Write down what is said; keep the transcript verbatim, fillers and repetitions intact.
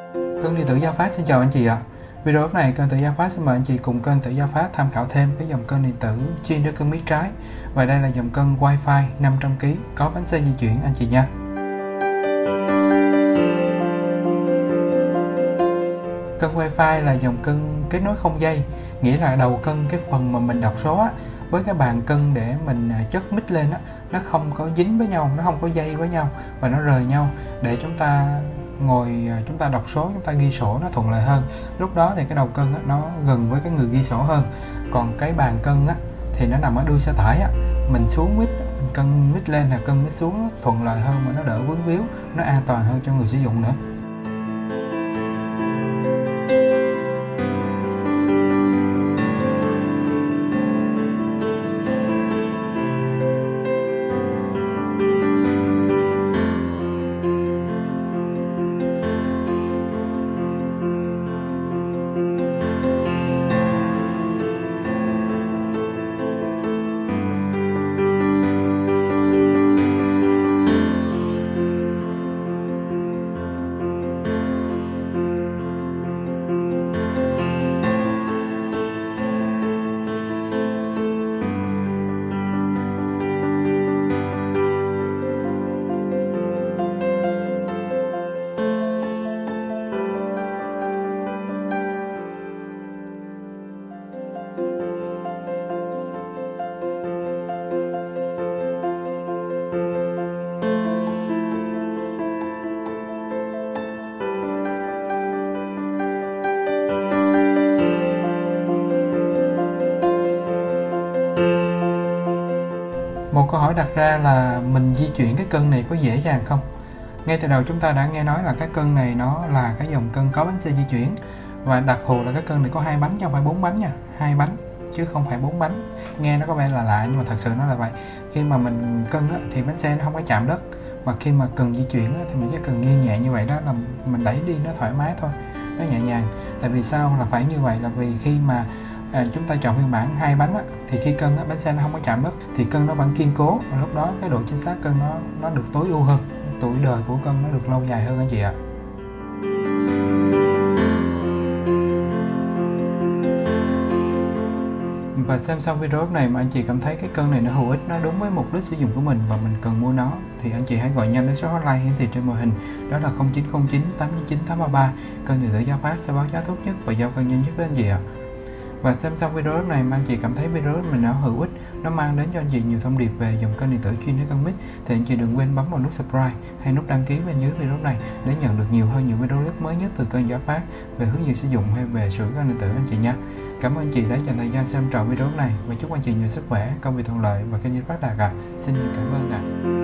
Cân điện tử Gia Phát xin chào anh chị ạ. Video lúc này kênh tự Gia Phát xin mời anh chị cùng kênh tự Gia Phát tham khảo thêm cái dòng cân điện tử chuyên cho cân mít trái. Và đây là dòng cân Wi-Fi năm trăm ki lô gam có bánh xe di chuyển anh chị nha. Cân Wi-Fi là dòng cân kết nối không dây, nghĩa là đầu cân cái phần mà mình đọc số á, với cái bàn cân để mình chất mít lên á, nó không có dính với nhau, nó không có dây với nhau và nó rời nhau, để chúng ta ngồi chúng ta đọc số, chúng ta ghi sổ nó thuận lợi hơn. Lúc đó thì cái đầu cân á, nó gần với cái người ghi sổ hơn. Còn cái bàn cân á, thì nó nằm ở đuôi xe tải á, mình xuống mít, mình cân mít lên là cân mít xuống thuận lợi hơn, mà nó đỡ vướng víu, nó an toàn hơn cho người sử dụng nữa. Một câu hỏi đặt ra là mình di chuyển cái cân này có dễ dàng không? Ngay từ đầu chúng ta đã nghe nói là cái cân này nó là cái dòng cân có bánh xe di chuyển, và đặc thù là cái cân này có hai bánh chứ không phải bốn bánh nha, hai bánh chứ không phải bốn bánh. Nghe nó có vẻ là lạ nhưng mà thật sự nó là vậy. Khi mà mình cân á, thì bánh xe nó không có chạm đất, và khi mà cần di chuyển á, thì mình chỉ cần nghiêng nhẹ như vậy đó là mình đẩy đi nó thoải mái thôi, nó nhẹ nhàng. Tại vì sao là phải như vậy? Là vì khi mà À, chúng ta chọn phiên bản hai bánh á, thì khi cân á, bánh xe nó không có chạm đất thì cân nó vẫn kiên cố, và lúc đó cái độ chính xác cân nó nó được tối ưu hơn, tuổi đời của cân nó được lâu dài hơn anh chị ạ. Và xem xong video này mà anh chị cảm thấy cái cân này nó hữu ích, nó đúng với mục đích sử dụng của mình và mình cần mua nó, thì anh chị hãy gọi nhanh đến số hotline hiển thị trên màn hình, đó là không chín không chín tám chín tám ba ba. Kênh điện tử Gia Phát sẽ báo giá tốt nhất và giao cân nhanh nhất đến anh chị ạ. Và xem xong video này mà anh chị cảm thấy video mình nó hữu ích, nó mang đến cho anh chị nhiều thông điệp về dòng cân điện tử chuyên để cân mít, thì anh chị đừng quên bấm vào nút subscribe hay nút đăng ký bên dưới video này để nhận được nhiều hơn những video clip mới nhất từ kênh Gia Phát về hướng dẫn sử dụng hay về sửa cân điện tử anh chị nha. Cảm ơn anh chị đã dành thời gian xem trọn video này, và chúc anh chị nhiều sức khỏe, công việc thuận lợi và kênh Gia Phát đạt ạ. Xin cảm ơn ạ.